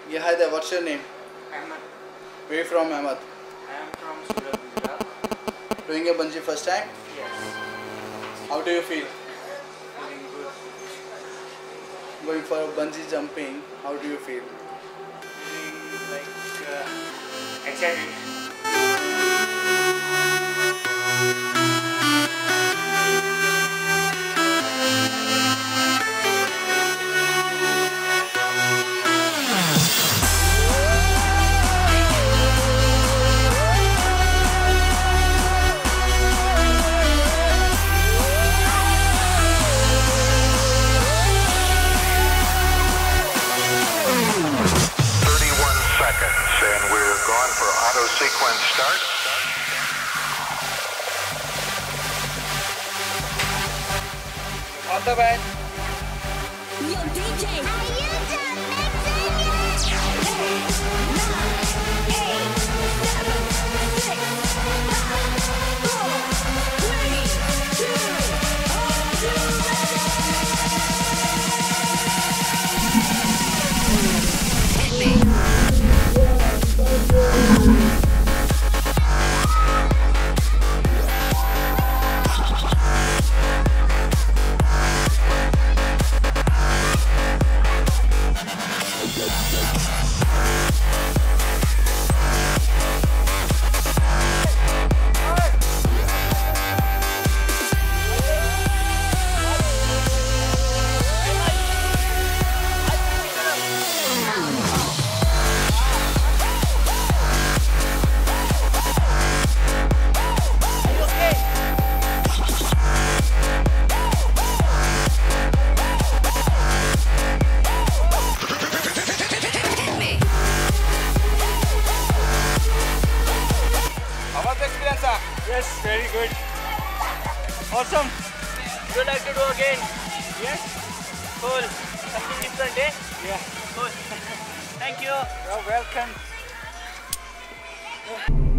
Yeah, hi there. What's your name? Ahmed. Where are you from, Ahmed? I am from Surat, Gujarat. Doing a bungee first time? Yes. How do you feel? Feeling good. Going for a bungee jumping, how do you feel? Feeling like excited. And we're gone for auto sequence start. On the way. Yo, DJ. Are you done mixing Yes, very good. Awesome. Would you like to do again? Yes. Cool. Something different, eh? Yeah. Cool. Thank you. You're welcome.